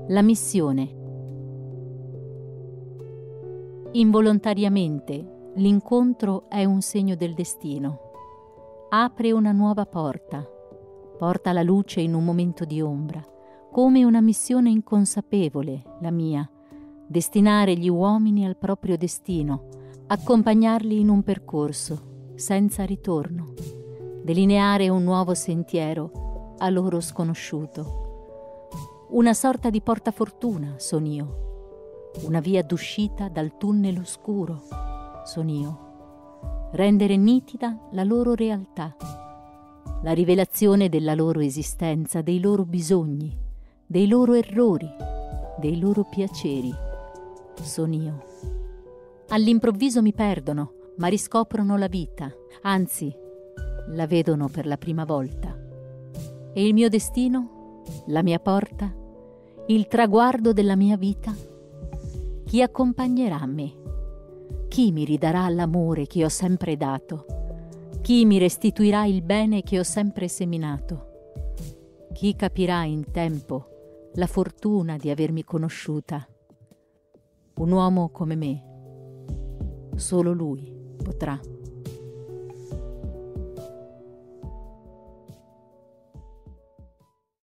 La missione. Involontariamente l'incontro è un segno del destino. Apre una nuova porta, porta la luce in un momento di ombra, come una missione inconsapevole, la mia, destinare gli uomini al proprio destino, accompagnarli in un percorso senza ritorno, delineare un nuovo sentiero a loro sconosciuto. Una sorta di portafortuna son io, una via d'uscita dal tunnel oscuro son io, rendere nitida la loro realtà, la rivelazione della loro esistenza, dei loro bisogni, dei loro errori, dei loro piaceri son io. All'improvviso mi perdono, ma riscoprono la vita, anzi, la vedono per la prima volta. E il mio destino? La mia porta? Il traguardo della mia vita? Chi accompagnerà me? Chi mi ridarà l'amore che ho sempre dato? Chi mi restituirà il bene che ho sempre seminato? Chi capirà in tempo la fortuna di avermi conosciuta? Un uomo come me, solo lui potrà.